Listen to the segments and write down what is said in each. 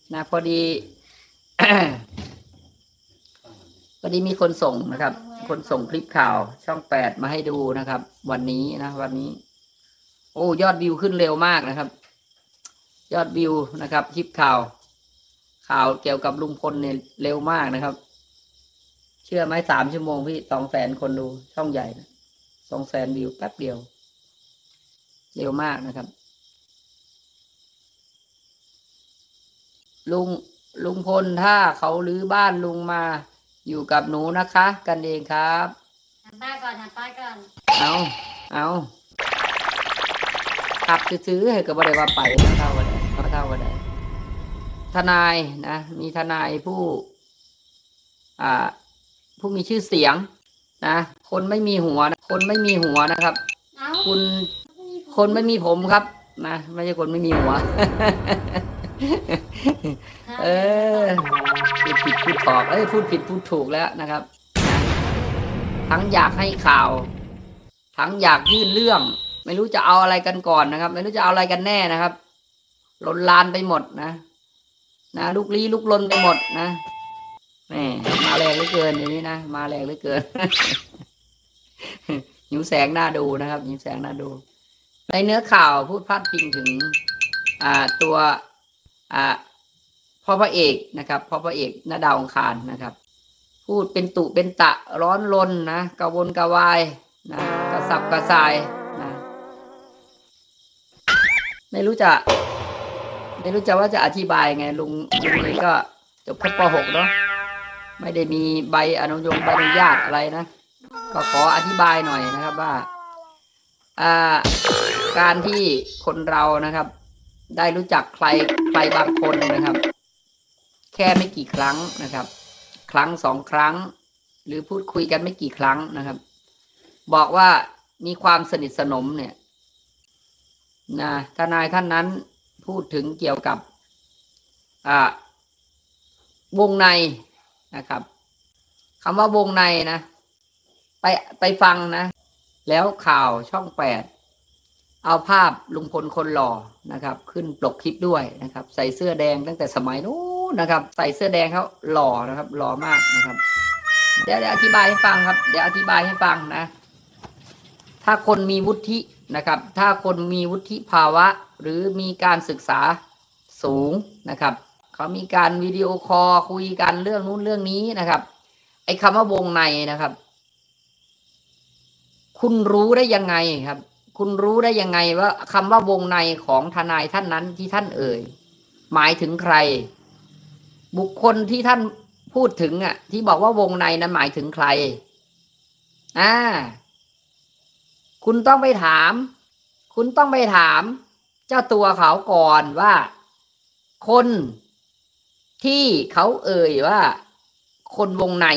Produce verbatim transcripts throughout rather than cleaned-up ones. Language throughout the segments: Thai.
นะพอดี พอดีมีคนส่งนะครับ คนส่งคลิปข่าวช่องแปดมาให้ดูนะครับ วันนี้นะวันนี้ โอ้ยอดวิวขึ้นเร็วมากนะครับ ยอดวิวนะครับคลิปข่าว ข่าวเกี่ยวกับลุงพลเนี่ยเร็วมากนะครับ เชื่อไหมสามชั่วโมงพี่สองแสนคนดูช่องใหญ่นะสองแสนวิวแป๊บเดียวเร็วมากนะครับ ลุงลุงพลถ้าเขาลื้อบ้านลุงมาอยู่กับหนูนะคะ กันเองครับหันป้ายก่อนหันป้ายก่อนเอาเอาขับซื้อให้กับบริวารไปเท่ากันเท่ากันทนายนะมีทนายผู้อ่าผู้มีชื่อเสียงนะคนไม่มีหัวนะคนไม่มีหัวนะครับคุณคนไม่มีผมครับนะไม่ใช่คนไม่มีหัว เออพูดผิดพูดถอกเอ้ยพูดผิดพูดถูกแล้วนะครับนะทั้งอยากให้ข่าว ทั้งอยากยื่นเรื่อง ไม่รู้จะเอาอะไรกันก่อนนะครับ ไม่รู้จะเอาอะไรกันแน่นะครับลนลานไปหมดนะนะลุกลี้ลุกลนไปหมดนะแหมมาแรงเหลือเกินอย่างนี้นะมาแรงเหลือเกิน หิวแสงน่าดูนะครับหิวแสงน่าดูในเนื้อข่าวพูดพาดพิงถึงอ่าตัวอ่าพ่อพระเอกนะครับพ่อพระเอกณดาวอังคารนะครับ พูดเป็นตุเป็นตะร้อนรนนะกระวนกระวายนะกระสับกระส่ายนะไม่รู้จะไม่รู้จะว่าจะอธิบายไงลุงลุงเองก็จบแค่ป หกเนาะไม่ได้มีใบอนุญงใบอนุญาตอะไรนะก็ขออธิบายหน่อยนะครับว่าอ่าการที่คนเรานะครับ ได้รู้จักใครใครบางคนนะครับ แค่ไม่กี่ครั้งนะครับ ครั้งสองครั้ง หรือพูดคุยกันไม่กี่ครั้งนะครับ บอกว่ามีความสนิทสนมเนี่ยนะทนายท่านนั้นพูดถึงเกี่ยวกับอ่าวงในนะครับคำว่าวงในนะไปไปฟังนะแล้วข่าวช่องแปดเอาภาพลุงพลคนหล่อนะครับ ขึ้นปกคลิปด้วยนะครับ ใส่เสื้อแดงตั้งแต่สมัยนู้นนะครับ ใส่เสื้อแดงเขาหล่อนะครับหล่อมากนะครับเดี๋ยวเดี๋ยวอธิบายให้ฟังครับเดี๋ยวอธิบายให้ฟังนะถ้าคนมีวุฒินะครับถ้าคนมีวุฒิภาวะหรือมีการศึกษาสูงนะครับเขามีการวิดีโอคอลคุยกันเรื่องนู้นเรื่องนี้นะครับไอ้คำว่าวงในนะครับคุณรู้ได้ยังไงครับคุณรู้ได้ยังไงว่าคำว่าวงในของทนายท่านนั้นที่ท่านเอ่ยหมายถึงใครบุคคลที่ท่านพูดถึงอ่ะที่บอกว่าวงในนั้นหมายถึงใครอ่าคุณต้องไปถามคุณต้องไปถามเจ้าตัวเขาก่อนว่าคนที่เขาเอ่ยว่าคนวงใน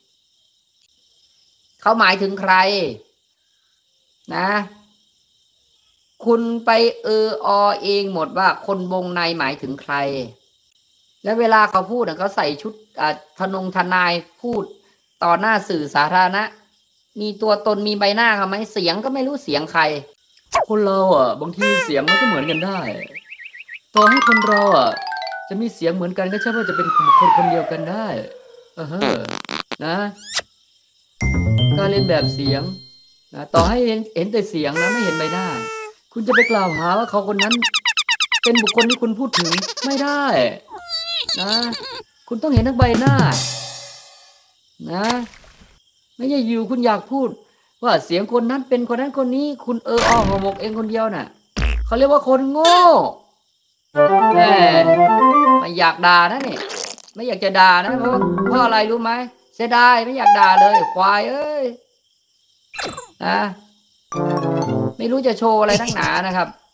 เขาหมายถึงใครนะคุณไปเอออเองหมดว่าคนวงในหมายถึงใครแล้วเวลาเขาพูดเขาใส่ชุดทนงทนายพูดต่อหน้าสื่อสาธารณะมีตัวตนมีใบหน้าเขาไหมเสียงก็ไม่รู้เสียงใครคนเราอ่ะบางทีเสียงมันก็เหมือนกันได้ต่อให้คนเราอ่ะจะมีเสียงเหมือนกันก็ใช่ว่าจะเป็นคนคนเดียวกันได้เออนะการเล่นแบบเสียงนะต่อให้เห็นเห็นแต่เสียงนะไม่เห็นใบหน้าคุณจะไปกล่าวหาว่าเขาคนนั้นเป็นบุคคลที่คุณพูดถึงไม่ได้นะคุณต้องเห็นทั้งใบหน้านะไม่ใช่อยู่คุณอยากพูดว่าเสียงคนนั้นเป็นคนนั้นคนนี้คุณเอออ้อห่อหมกเองคนเดียวน่ะเขาเรียกว่าคนโง่แหมไม่อยากด่านะเนี่ยไม่อยากจะด่านะเพราะเพราะอะไรรู้ไหมเสียดายไม่อยากด่าเลยควายเอ้ยนะไม่รู้จะโชว์อะไรทั้งหนานะครับ